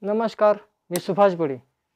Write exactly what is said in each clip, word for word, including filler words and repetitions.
नमस्कार, मी सुभाष बडे.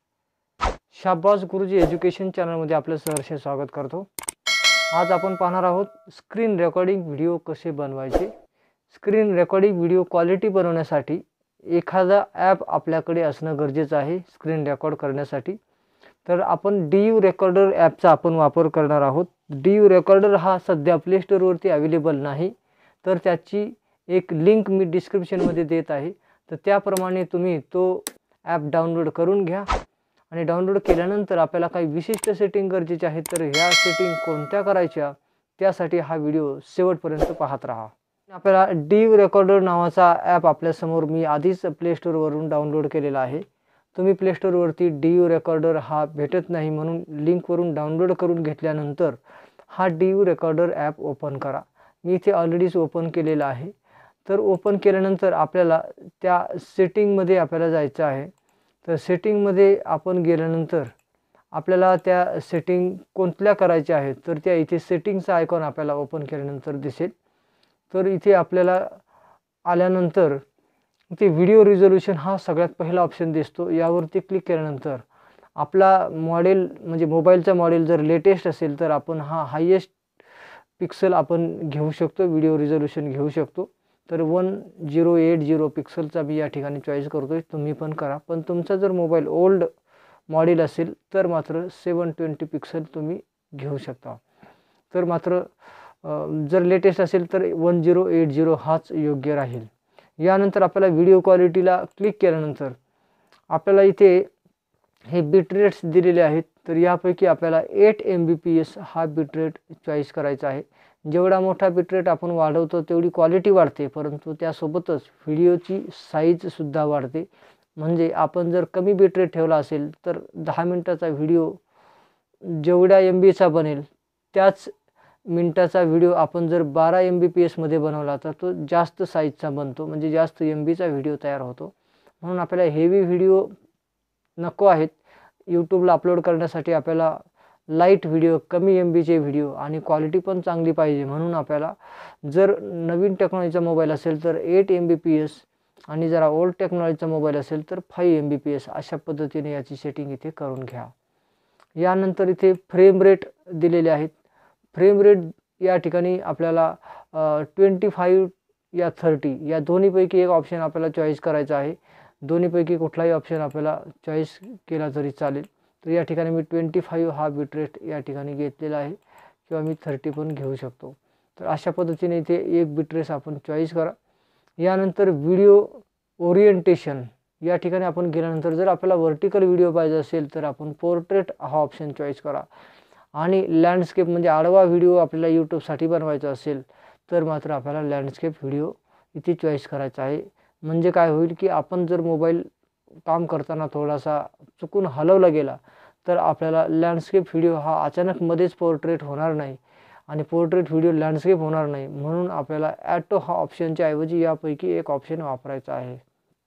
शाबास गुरुजी एज्युकेशन चॅनलमध्ये आपलं सहर्ष स्वागत करतो. आज आपण पाहणार आहोत स्क्रीन रेकॉर्डिंग व्हिडिओ कसे बनवायचे. स्क्रीन रेकॉर्डिंग व्हिडिओ क्वालिटी बनवण्यासाठी एखादा ॲप आपल्याकडे असणं गरजेचं आहे स्क्रीन रेकॉर्ड करण्यासाठी. तर आपण डी यू रेकॉर्डर ॲपचा आपण वापर करणार आहोत. डी यू रेकॉर्डर हा सध्या प्ले स्टोअरवरती अवेलेबल नाही, तर त्याची एक लिंक मी डिस्क्रिप्शनमध्ये देत आहे. तर त्याप्रमाणे तुम्ही तो ॲप डाउनलोड करून घ्या आणि डाउनलोड केल्यानंतर आपल्याला काही विशिष्ट सेटिंग गरजेचे आहेत. तर ह्या सेटिंग कोणत्या करायच्या त्यासाठी हा व्हिडिओ शेवटपर्यंत पाहत राहा. आपल्याला डी यू रेकॉर्डर नावाचा ॲप आपल्यासमोर मी आधीच प्ले स्टोअरवरून डाउनलोड केलेला आहे. तुम्ही प्ले स्टोअरवरती डी यू रेकॉर्डर हा भेटत नाही, म्हणून लिंकवरून डाउनलोड करून घेतल्यानंतर हा D U recorder app open करा. मी इथे ऑलरेडीच ओपन केलेला आहे. तर ओपन केल्यानंतर आपल्याला त्या सेटिंगमध्ये आपल्याला जायचं आहे. तर सेटिंगमध्ये आपण गेल्यानंतर आपल्याला त्या सेटिंग कोणत्या करायच्या आहेत तर त्या इथे सेटिंगचा आयकॉन आपल्याला ओपन केल्यानंतर दिसेल. तर इथे आपल्याला आल्यानंतर इथे व्हिडिओ रिझोल्यूशन हा सगळ्यात पहिला ऑप्शन दिसतो. यावरती क्लिक केल्यानंतर आपला मॉडेल म्हणजे मोबाईलचा मॉडेल जर लेटेस्ट असेल तर आपण हा हायेस्ट पिक्सल आपण घेऊ शकतो, व्हिडिओ रिझोल्यूशन घेऊ शकतो. तर वन झिरो एट झिरो पिक्सलचा मी या ठिकाणी चॉईस करतो आहे. तुम्ही पण करा. पण तुमचा जर मोबाईल ओल्ड मॉडेल असेल तर मात्र सेवन ट्वेंटी पिक्सल तुम्ही घेऊ शकता. तर मात्र जर लेटेस्ट असेल तर वन झिरो एट झिरो हाच योग्य राहील. यानंतर आपल्याला व्हिडिओ क्वालिटीला क्लिक केल्यानंतर आपल्याला इथे हे बिट रेट्स दिलेले आहेत. तर यापैकी आपल्याला eight M B P S हा बिट रेट चॉईस करायचा आहे. जेवढा मोठा बिट रेट आपण वाढवतो तेवढी क्वालिटी वाढते, परंतु त्यासोबतच व्हिडिओची साईजसुद्धा वाढते. म्हणजे आपण जर कमी बिट रेट ठेवला असेल तर दहा मिनटाचा व्हिडिओ जेवढ्या एम बीचा बनेल त्याच मिनटाचा व्हिडिओ आपण जर बारा एम बी पी एसमध्ये बनवला तर तो जास्त साईजचा बनतो, म्हणजे जास्त एम बीचा व्हिडिओ तयार होतो. म्हणून आपल्याला हेवी व्हिडिओ नको आहेत. यूट्यूबला अपलोड करण्यासाठी आपल्याला लाईट व्हिडिओ, कमी एम बीचे व्हिडिओ आणि क्वालिटी पण चांगली पाहिजे. म्हणून आपल्याला जर नवीन टेक्नॉलॉजीचा मोबाईल असेल तर eight M B P S आणि जरा ओल्ड टेक्नॉलॉजीचा मोबाईल असेल तर five M B P S अशा पद्धतीने याची सेटिंग इथे करून घ्या. यानंतर इथे फ्रेम रेट दिलेले आहेत. फ्रेम रेट या ठिकाणी आपल्याला ट्वेंटी फाईव्ह या थर्टी या दोन्हीपैकी एक ऑप्शन आपल्याला चॉईस करायचा आहे. दोन्हीपैकी कुठलाही ऑप्शन आपल्याला चॉईस केला तरी चालेल. तर या ठिकाणी मी ट्वेंटी फाईव्ह हा बिट रेट या ठिकाणी घेतलेला आहे, किंवा मी थर्टी पण घेऊ शकतो. तर अशा पद्धतीने इथे एक बिट रेट आपण चॉईस करा. यानंतर व्हिडिओ ओरिएंटेशन या ठिकाणी आपण गेल्यानंतर जर आपल्याला व्हर्टिकल व्हिडिओ पाहिजे असेल तर आपण पोर्ट्रेट हा ऑप्शन चॉईस करा. आणि लँडस्केप म्हणजे आडवा व्हिडिओ आपल्याला यूट्यूबसाठी बनवायचा असेल तर मात्र आपल्याला लँडस्केप व्हिडिओ इथे चॉईस करायचा आहे. म्हणजे काय होईल की आपण जर मोबाईल काम करताना थोडासा चुकून हलवला गेला तर आपल्याला लँडस्केप व्हिडिओ हा अचानक मध्येच पोर्ट्रेट होणार नाही आणि पोर्ट्रेट व्हिडिओ लँडस्केप होणार नाही. म्हणून आपल्याला ॲटो हा ऑप्शनच्या ऐवजी यापैकी एक ऑप्शन वापरायचा आहे.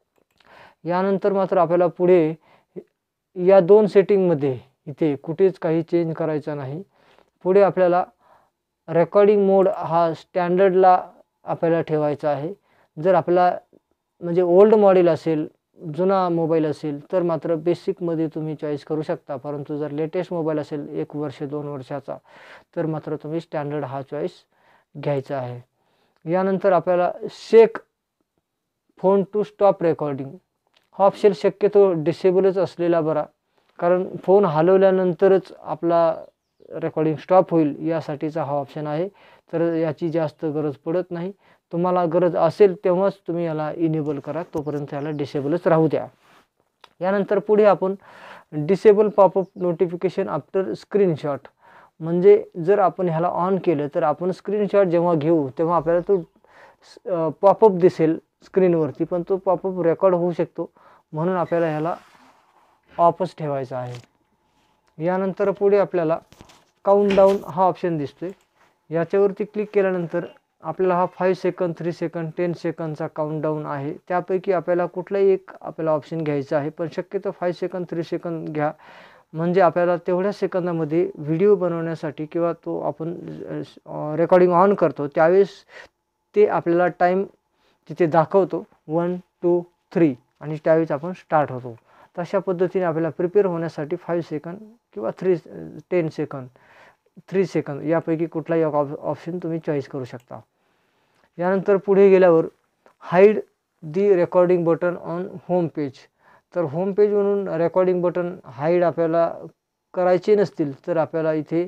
यानंतर मात्र आपल्याला पुढे या दोन सेटिंगमध्ये इथे कुठेच काही चेंज करायचा नाही. पुढे आपल्याला रेकॉर्डिंग मोड हा स्टँडर्डला आपल्याला ठेवायचा आहे. जर आपला म्हणजे ओल्ड मॉडेल असेल, जुना मोबाईल असेल तर मात्र बेसिकमध्ये तुम्ही चॉईस करू शकता. परंतु जर लेटेस्ट मोबाईल असेल एक वर्ष दोन वर्षाचा तर मात्र तुम्ही स्टँडर्ड हा चॉईस घ्यायचा आहे. यानंतर आपल्याला shake phone to stop recording हा ऑप्शन शक्यतो डिसेबलच असलेला बरा, कारण फोन हलवल्यानंतरच आपला रेकॉर्डिंग स्टॉप होईल यासाठीचा हा ऑप्शन आहे. तर याची जास्त गरज पडत नाही. तुम्हाला गरज असेल तेव्हाच तुम्ही याला इनेबल करा, तोपर्यंत याला डिसेबलच राहू द्या. यानंतर पुढे आपण disable popup notification after screenshot, म्हणजे जर आपण ह्याला ऑन केलं तर आपण स्क्रीनशॉट जेव्हा घेऊ तेव्हा आपल्याला तो पॉपअप दिसेल स्क्रीनवरती, पण तो पॉपअप रेकॉर्ड होऊ शकतो. म्हणून आपल्याला ह्याला ऑफच ठेवायचा आहे. यानंतर पुढे आपल्याला काउंटडाऊन हा ऑप्शन दिसतोय. याच्यावरती क्लिक केल्यानंतर आपल्याला हा five second, three second, ten सेकंदचा काउंटडाऊन आहे. त्यापैकी आपल्याला कुठलाही एक आपल्याला ऑप्शन घ्यायचा आहे, पण शक्यतो फाईव्ह सेकंद, थ्री सेकंद घ्या. म्हणजे आपल्याला तेवढ्या सेकंदामध्ये व्हिडिओ बनवण्यासाठी किंवा तो आपण रेकॉर्डिंग ऑन करतो त्यावेळेस ते आपल्याला टाईम तिथे दाखवतो वन टू थ्री आणि त्यावेळेस आपण स्टार्ट होतो. तशा पद्धतीने आपल्याला प्रिपेअर होण्यासाठी फाईव्ह सेकंद किंवा three ten second three second यापैकी कुठलाही एक ऑप ऑप्शन तुम्ही चॉईस करू शकता. यानंतर पुढे गेल्यावर hide the recording button on home page. तर होम पेज म्हणून रेकॉर्डिंग बटन हाईड आपल्याला करायचे नसतील तर आपल्याला इथे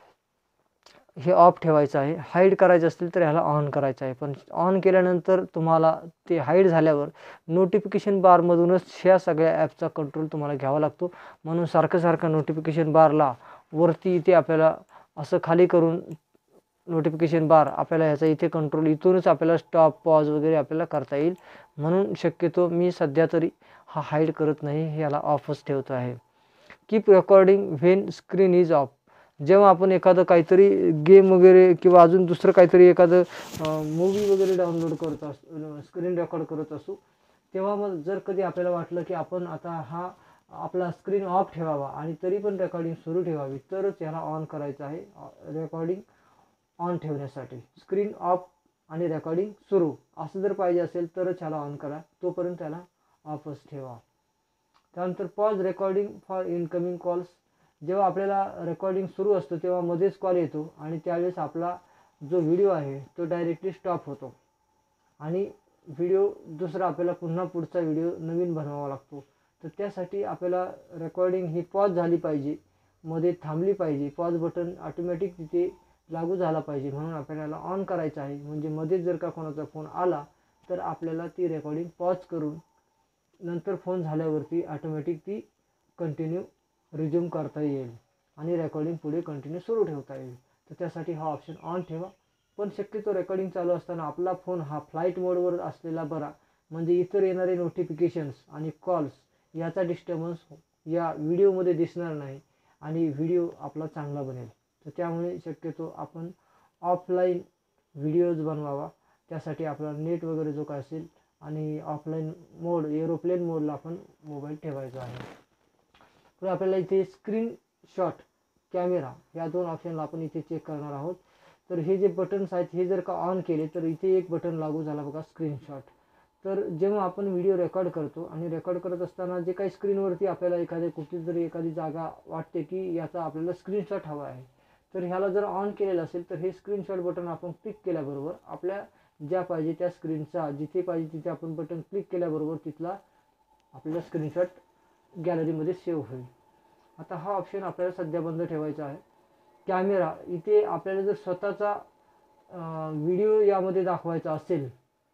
हे ऑफ ठेवायचं आहे. हाईड करायचं असतील तर ह्याला ऑन करायचं आहे. पण ऑन केल्यानंतर तुम्हाला ते हाईड झाल्यावर नोटिफिकेशन बारमधूनच ह्या सगळ्या ॲपचा कंट्रोल तुम्हाला घ्यावा लागतो. म्हणून सारखं सारखं नोटिफिकेशन बारला वरती इथे आपल्याला असं खाली करून नोटिफिकेशन बार आपल्याला ह्याचा इथे कंट्रोल इथूनच आपल्याला स्टॉप पॉज वगैरे आपल्याला करता येईल. म्हणून शक्यतो मी सध्या तरी हा हाईड करत नाही, याला ऑफच ठेवतो आहे. Keep recording when screen is off. जेव्हा आपण एखादं काहीतरी गेम वगैरे किंवा अजून दुसरं काहीतरी एखादं मूवी वगैरे डाउनलोड करत असू, स्क्रीन रेकॉर्ड करत असू, तेव्हा मग जर कधी आपल्याला वाटलं की आपण आता हा आपला स्क्रीन ऑफ ठेवावा आणि तरी पण रेकॉर्डिंग सुरू ठेवावी, तरच याला ऑन करायचं आहे. रेकॉर्डिंग ऑन ठेवण्यासाठी स्क्रीन ऑफ आणि रेकॉर्डिंग सुरू असं जर पाहिजे असेल तरच ह्याला ऑन करा, तोपर्यंत त्याला ऑफच ठेवा. त्यानंतर pause recording for incoming calls. जेव्हा आपल्याला रेकॉर्डिंग सुरू असतो तेव्हा मध्येच कॉल येतो आणि त्यावेळेस आपला जो व्हिडिओ आहे तो डायरेक्टली स्टॉप होतो आणि व्हिडिओ दुसरा आपल्याला पुन्हा पुढचा व्हिडिओ नवीन बनवावा लागतो. तर त्यासाठी आपल्याला रेकॉर्डिंग ही पॉज झाली पाहिजे, मध्ये थांबली पाहिजे. पॉज बटन ऑटोमॅटिक तिथे लागू झाला पाहिजे, म्हणून आपल्याला ऑन करायचं आहे. म्हणजे मध्ये जर का कोणाचा फोन आला तर आपल्याला ती रेकॉर्डिंग पॉज करून नंतर फोन झाल्यावरती ऑटोमॅटिक ती कंटिन्यू रिझ्यूम करता येईल आणि रेकॉर्डिंग पुढे कंटिन्यू सुरू ठेवता येईल. तर त्यासाठी हा ऑप्शन ऑन ठेवा. पण शक्यतो रेकॉर्डिंग चालू असताना आपला फोन हा फ्लाईट मोडवर असलेला बरा, म्हणजे इतर येणारे नोटिफिकेशन्स आणि कॉल्स याचा डिस्टर्बन्स या व्हिडिओमध्ये दिसणार नाही आणि व्हिडिओ आपला चांगला बनेल. तर त्यामुळे शक्यतो आपण ऑफलाईन व्हिडिओज बनवावा. त्यासाठी आपला नेट वगैरे जो काय असेल आणि ऑफलाईन मोड एरोप्लेन मोडला आपण मोबाईल ठेवायचा आहे. तर आपल्याला इथे स्क्रीन शॉट कॅमेरा या दोन ऑप्शनला आपण इथे चेक करणार आहोत. तर हे जे बटन्स आहेत हे जर का ऑन केले तर इथे एक बटन लागू झाला बघा, स्क्रीनशॉट. तर जेव्हा आपण व्हिडिओ रेकॉर्ड करतो आणि रेकॉर्ड करत असताना जे काही स्क्रीनवरती आपल्याला एखाद्या कुठली तरी एखादी जागा वाटते की याचा आपल्याला स्क्रीनशॉट हवा आहे, तर ह्याला जर ऑन केलेलं असेल तर हे स्क्रीनशॉट बटन आपण क्लिक केल्याबरोबर आपल्या ज्या पाहिजे त्या स्क्रीनचा जिथे पाहिजे तिथे आपण बटन क्लिक केल्याबरोबर तिथला आपल्याला स्क्रीनशॉट गॅलरीमध्ये सेव्ह होईल. आता हा ऑप्शन आपल्याला सध्या बंद ठेवायचा आहे. कॅमेरा इथे आपल्याला जर स्वतःचा व्हिडिओ यामध्ये दाखवायचा असेल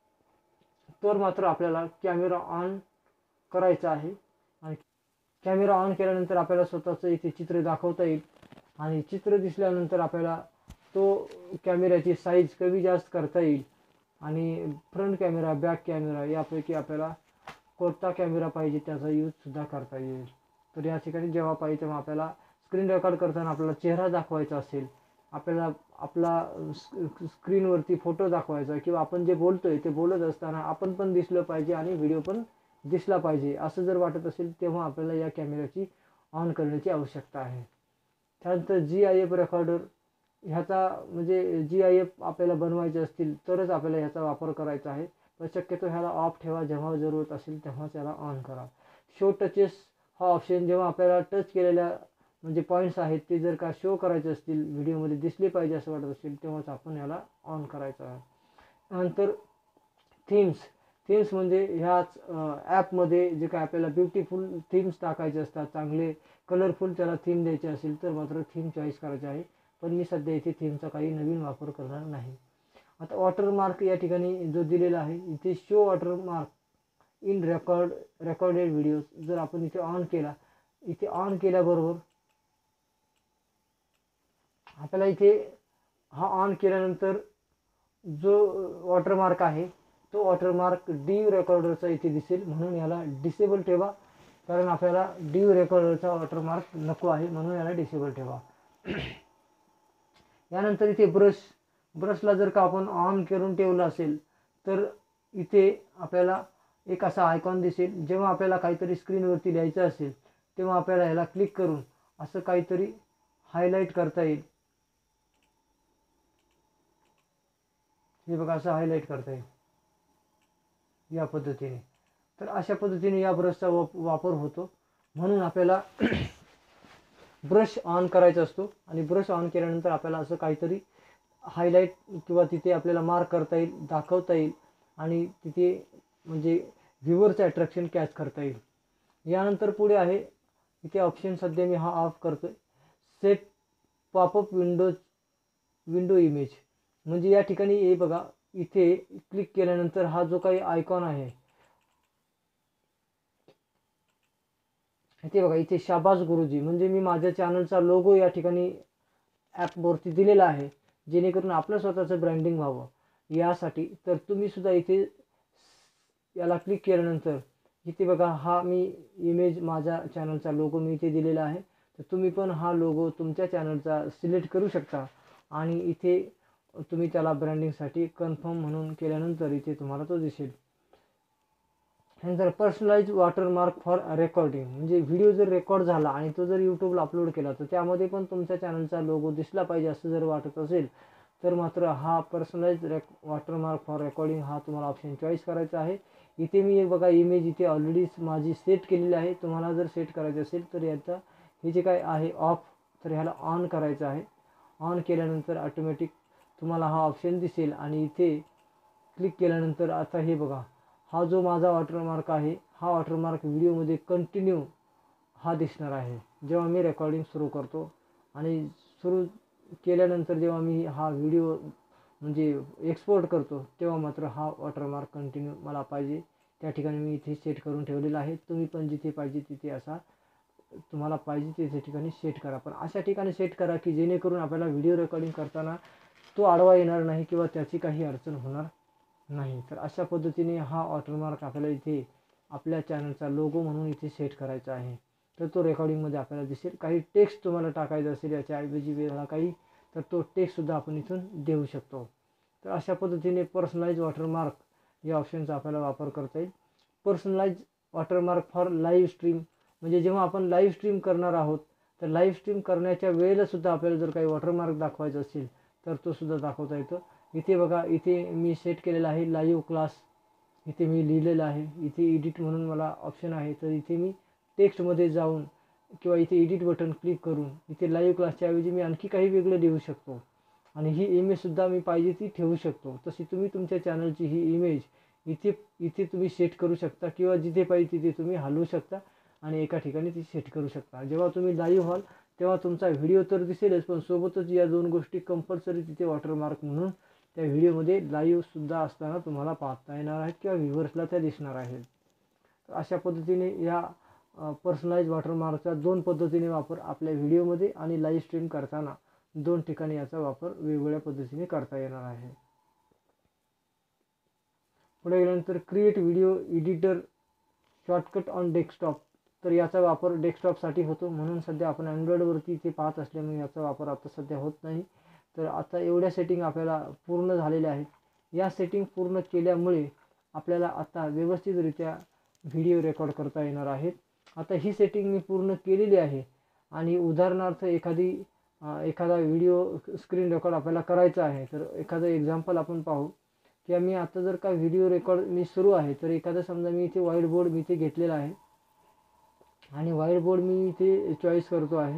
तर मात्र आपल्याला कॅमेरा ऑन करायचा आहे. आणि कॅमेरा ऑन केल्यानंतर आपल्याला स्वतःचं इथे चित्र दाखवता येईल आणि चित्र दिसल्यानंतर आपल्याला तो कॅमेऱ्याची साईज कमी जास्त करता येईल आणि फ्रंट कॅमेरा बॅक कॅमेरा यापैकी आपल्याला कोणता कॅमेरा पाहिजे त्याचा यूजसुद्धा करता येईल. तर या ठिकाणी जेव्हा पाहिजे तेव्हा आपल्याला स्क्रीन रेकॉर्ड करताना आपल्याला चेहरा दाखवायचा असेल, आपल्याला आपला स्क्रीनवरती फोटो दाखवायचा किंवा आपण जे बोलतो आहे ते बोलत असताना आपण पण दिसलं पाहिजे आणि व्हिडिओ पण दिसला पाहिजे असं जर वाटत असेल तेव्हा आपल्याला या कॅमेऱ्याची ऑन करण्याची आवश्यकता आहे. त्यानंतर जी आय एफ रेकॉर्डर ह्याचा म्हणजे जी आय एफ आपल्याला बनवायचे असतील तरच आपल्याला ह्याचा वापर करायचा आहे. पण शक्यतो ह्याला ऑफ ठेवा, जेव्हा जरूरत असेल तेव्हाच याला ऑन करा. शो टचेस हा ऑप्शन जेव्हा आपल्याला टच केलेल्या म्हणजे पॉईंट्स आहेत ते जर का शो करायचे असतील, व्हिडिओमध्ये दिसले पाहिजे असं वाटत असेल तेव्हाच आपण याला ऑन करायचं आहे. नंतर थीम्स थीम्स म्हणजे ह्याच ॲपमध्ये जे काय आपल्याला ब्युटिफुल थीम्स टाकायचे असतात, चांगले कलरफुल त्याला थीम द्यायचे असेल तर मात्र थीम चॉईस करायचे आहे. पण मी सध्या इथे थीमचा काही नवीन वापर करणार नाही. आता वॉटरमार्क या ठिकाणी जो दिलेला आहे इथे show watermark in record recorded videos जर आपण इथे ऑन केला, इथे ऑन केल्याबरोबर आपल्याला इथे हा ऑन केल्यानंतर जो वॉटरमार्क आहे तो वॉटरमार्क डी रेकॉर्डरचा इथे दिसेल, म्हणून याला डिसेबल ठेवा. कारण आपल्याला डी रेकॉर्डरचा वॉटरमार्क नको आहे, म्हणून याला डिसेबल ठेवा. यानंतर इथे ब्रश ब्रशला जर का आपण ऑन करून ठेवलं असेल तर इथे आपल्याला एक असा आयकॉन दिसेल. जेव्हा आपल्याला काहीतरी स्क्रीनवरती लिहायचं असेल तेव्हा आपल्याला ह्याला क्लिक करून असं काहीतरी हायलाईट करता येईल. हे बघा असं हायलाईट करता येईल या पद्धतीने. तर अशा पद्धतीने या ब्रशचा वाप वापर होतो. म्हणून आपल्याला ब्रश ऑन करायचा असतो आणि ब्रश ऑन केल्यानंतर आपल्याला असं काहीतरी हायलाईट किंवा तिथे आपल्याला मार्क करता येईल, दाखवता येईल आणि तिथे म्हणजे व्ह्यूअरचं अट्रॅक्शन कॅच करता येईल. यानंतर पुढे आहे इथे ऑप्शन, सध्या मी हा ऑफ करतो आहे, set popup windows window image. म्हणजे या ठिकाणी हे बघा, इथे क्लिक केल्यानंतर हा जो काही आयकॉन आहे इथे बघा, इथे शाबास गुरुजी म्हणजे मी माझ्या चॅनलचा लोगो या ठिकाणी ॲपवरती दिलेला आहे, जेणेकरून आपलं स्वतःचं ब्रँडिंग व्हावं यासाठी. तर तुम्ही सुद्धा इथे याला क्लिक केल्यानंतर इथे बघा, हा मी इमेज माझ्या चॅनलचा लोगो मी इथे दिलेला आहे. तर तुम्ही पण हा लोगो तुमच्या चॅनलचा सिलेक्ट करू शकता आणि इथे तुम्ही त्याला ब्रँडिंगसाठी कन्फर्म म्हणून केल्यानंतर इथे तुम्हाला तो दिसेल. नंतर पर्सनलाइज वॉटरमार्क फॉर रेकॉर्डिंग, म्हणजे व्हिडिओ जर रेकॉर्ड झाला आणि तो जर यूट्यूबला अपलोड केला तर त्यामध्ये पण तुमच्या चॅनलचा लोगो दिसला पाहिजे असं जर वाटत असेल तर मात्र हा personalize rec watermark for recording हा तुम्हाला ऑप्शन चॉईस करायचा आहे. इथे मी एक बघा इमेज इथे ऑलरेडी माझी सेट केलेली आहे. तुम्हाला जर सेट करायचं असेल तर याचा हे जे काय आहे ऑफ, तर ह्याला ऑन करायचं आहे. ऑन केल्यानंतर ऑटोमॅटिक तुम्हाला हा ऑप्शन दिसेल आणि इथे क्लिक केल्यानंतर आता हे बघा, हा जो माझा वॉटरमार्क आहे हा वॉटरमार्क व्हिडिओमध्ये कंटिन्यू हा दिसणार आहे जेव्हा मी रेकॉर्डिंग सुरू करतो. आणि सुरू केल्यानंतर जेव्हा मी हा व्हिडिओ म्हणजे एक्सपोर्ट करतो तेव्हा मात्र हा वॉटरमार्क कंटिन्यू मला पाहिजे त्या ठिकाणी मी इथे सेट करून ठेवलेला आहे. तुम्ही पण जिथे पाहिजे तिथे असा तुम्हाला पाहिजे तिथे ठिकाणी सेट करा. पण अशा ठिकाणी सेट करा की जेणेकरून आपल्याला व्हिडिओ रेकॉर्डिंग करताना तो आडवा येणार नाही किंवा त्याची काही अडचण होणार नाही. तर अशा पद्धतीने हा वॉटरमार्क आपल्याला इथे आपल्या चॅनलचा लोगो म्हणून इथे सेट करायचा आहे. तर तो रेकॉर्डिंगमध्ये आपल्याला दिसेल. काही टेक्स्ट तुम्हाला टाकायचं असेल याच्याऐवजी वेगळा काही, तर तो टेक्स्टसुद्धा आपण इथून देऊ शकतो. तर अशा पद्धतीने पर्सनलाइज वॉटरमार्क या ऑप्शनचा आपल्याला वापर करता येईल. Personalize watermark for live stream, म्हणजे जेव्हा आपण लाईव्ह स्ट्रीम करणार आहोत तर लाईव्ह स्ट्रीम करण्याच्या वेळेलासुद्धा आपल्याला जर काही वॉटरमार्क दाखवायचा असेल तर तो सुद्धा दाखवता येतो. इथे बघा, इथे मी सेट केलेला आहे लाईव्ह क्लास, इथे मी लिहिलेलं आहे. इथे एडिट म्हणून मला ऑप्शन आहे, तर इथे मी टेक्स्टमध्ये जाऊन किंवा इथे एडिट बटन क्लिक करून इथे लाईव्ह क्लासच्या ऐवजी मी आणखी काही वेगळं लिहू शकतो आणि ही इमेजसुद्धा मी पाहिजे ती ठेवू शकतो. तशी तुम्ही तुमच्या चॅनलची ही इमेज इथे इथे तुम्ही सेट करू शकता किंवा जिथे पाहिजे तिथे तुम्ही हलवू शकता आणि एका ठिकाणी ती सेट करू शकता. जेव्हा तुम्ही लाईव्ह व्हाल तेव्हा तुमचा व्हिडिओ तर दिसेलच, पण सोबतच या दोन गोष्टी कंपल्सरी तिथे वॉटरमार्क म्हणून त्या व्हिडिओमध्ये लाईव्हसुद्धा असताना तुम्हाला पाहता येणार आहेत किंवा व्ह्यूअर्सला त्या दिसणार आहेत. तर अशा पद्धतीने या पर्सनलाइज वॉटरमार्कचा दोन पद्धतीने वापर आपल्या व्हिडिओमध्ये आणि लाईव्ह स्ट्रीम करताना दोन ठिकाणी याचा वापर वेगवेगळ्या पद्धतीने करता येणार आहे. पुढे गेल्यानंतर create video editor shortcut on desktop, तर याचा वापर डेस्कटॉपसाठी होतो. म्हणून सध्या आपण अँड्रॉईडवरती इथे पाहत असल्यामुळे याचा वापर आता सध्या होत नाही. तर आता एवढ्या सेटिंग आपल्याला पूर्ण झालेल्या आहेत. या सेटिंग पूर्ण केल्यामुळे आपल्याला आता व्यवस्थितरित्या व्हिडिओ रेकॉर्ड करता येणार आहेत. आता ही सेटिंग मी पूर्ण केलेली आहे आणि उदाहरणार्थ एखादी एखादा व्हिडिओ स्क्रीन रेकॉर्ड आपल्याला करायचा आहे, तर एखादं एक्झाम्पल आपण पाहू की मी आता जर का व्हिडिओ रेकॉर्ड मी सुरू आहे, तर एखादं समजा मी इथे व्हाईट बोर्ड मी इथे घेतलेला आहे आणि व्हाईट बोर्ड मी इथे चॉईस करतो आहे.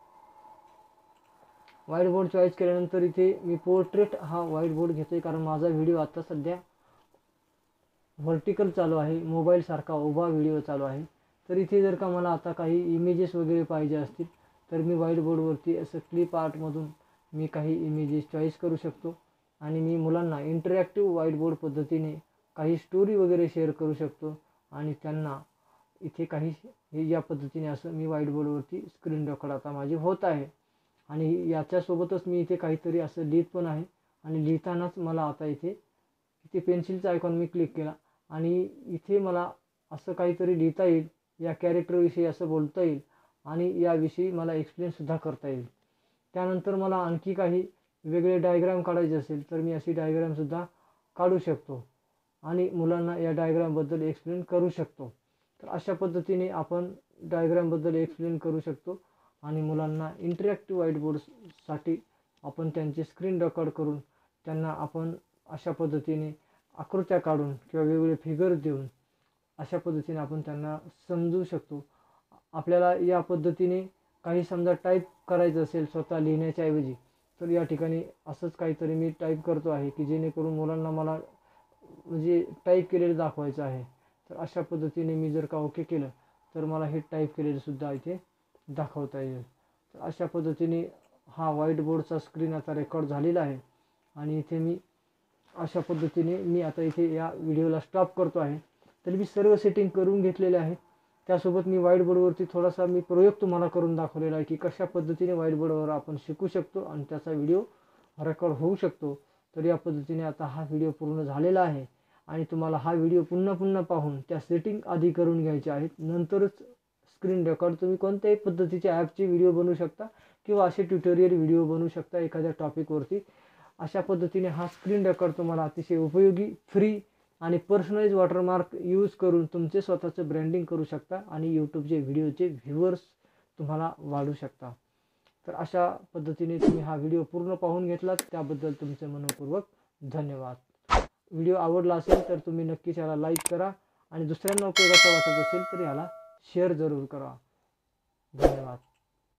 व्हाईट बोर्ड चॉईस केल्यानंतर इथे मी पोर्ट्रेट हा व्हाईट बोर्ड घेतो आहे, कारण माझा व्हिडिओ आता सध्या व्हर्टिकल चालू आहे, मोबाईलसारखा उभा व्हिडिओ चालू आहे. तर इथे जर का मला आता काही इमेजेस वगैरे पाहिजे असतील तर मी व्हाईट बोर्डवरती असं क्लिप आर्टमधून मी काही इमेजेस चॉईस करू शकतो आणि मी मुलांना इंटरॅक्टिव्ह व्हाईट बोर्ड पद्धतीने काही स्टोरी वगैरे शेअर करू शकतो आणि त्यांना इथे काही हे या पद्धतीने असं मी व्हाईट बोर्डवरती स्क्रीन रेकॉर्ड आता माझी होत आहे. आणि याच्यासोबतच मी इथे काहीतरी असं लिहित पण आहे आणि लिहितानाच मला आता इथे इथे पेन्सिलचा आयकॉन मी क्लिक केला आणि इथे मला असं काहीतरी लिहिता येईल, या कॅरेक्टरविषयी असं बोलता येईल आणि याविषयी मला एक्सप्लेनसुद्धा करता येईल. त्यानंतर मला आणखी काही वेगळे डायग्राम काढायचे असेल तर मी अशी डायग्रामसुद्धा काढू शकतो आणि मुलांना या डायग्रामबद्दल एक्सप्लेन करू शकतो. तर अशा पद्धतीने आपण डायग्रामबद्दल एक्सप्लेन करू शकतो आणि मुलांना इंटरॅक्टिव्ह व्हाईट बोर्डसाठी आपण त्यांचे स्क्रीन रेकॉर्ड करून त्यांना आपण अशा पद्धतीने आकृत्या काढून किंवा वेगवेगळे फिगर देऊन अशा पद्धतीने आपण त्यांना समजू शकतो. आपल्याला या पद्धतीने काही समजा टाईप करायचं असेल स्वतः लिहिण्याच्या ऐवजी, तर या ठिकाणी असंच काहीतरी मी टाईप करतो आहे की जेणेकरून मुलांना मला म्हणजे टाईप केलेलं दाखवायचं आहे. तर अशा पद्धतीने मी जर का ओके केलं तर मला हे टाईप केलेलं सुद्धा इथे दाखवता येईल. तर अशा पद्धतीने हा व्हाईट बोर्डचा स्क्रीन आता रेकॉर्ड झालेला आहे आणि इथे मी अशा पद्धतीने मी आता इथे या व्हिडिओला स्टॉप करतो आहे. तर मी सर्व सेटिंग करून घेतलेले आहेत. त्यासोबत मी व्हाईट बोर्डवरती थोडासा मी प्रयोग तुम्हाला करून दाखवलेला आहे की कशा पद्धतीने व्हाईट बोर्डवर आपण शिकू शकतो आणि त्याचा व्हिडिओ रेकॉर्ड होऊ शकतो. तर या पद्धतीने आता हा व्हिडिओ पूर्ण झालेला आहे आणि तुम्हाला हा व्हिडिओ पुन्हा पुन्हा पाहून त्या सेटिंग आधी करून घ्यायच्या आहेत. नंतरच स्क्रीन रेकॉर्ड तुम्ही कोणत्याही पद्धतीच्या ॲपचे व्हिडिओ बनवू शकता किंवा असे ट्युटोरियल व्हिडिओ बनवू शकता एखाद्या टॉपिकवरती. अशा पद्धतीने हा स्क्रीन रेकॉर्ड तुम्हाला अतिशय उपयोगी, फ्री आणि पर्सनलाइज वॉटरमार्क यूज करून तुमचे स्वतःचं ब्रँडिंग करू शकता आणि यूट्यूबचे व्हिडिओचे व्ह्यूवर्स तुम्हाला वाढू शकता. तर अशा पद्धतीने तुम्ही हा व्हिडिओ पूर्ण पाहून घेतलात त्याबद्दल तुमचे मनपूर्वक धन्यवाद. व्हिडिओ आवडला असेल तर तुम्ही नक्कीच याला लाईक करा आणि दुसऱ्यांना उपयोगाचा वाटत असेल तर याला शेअर जरूर करा. धन्यवाद.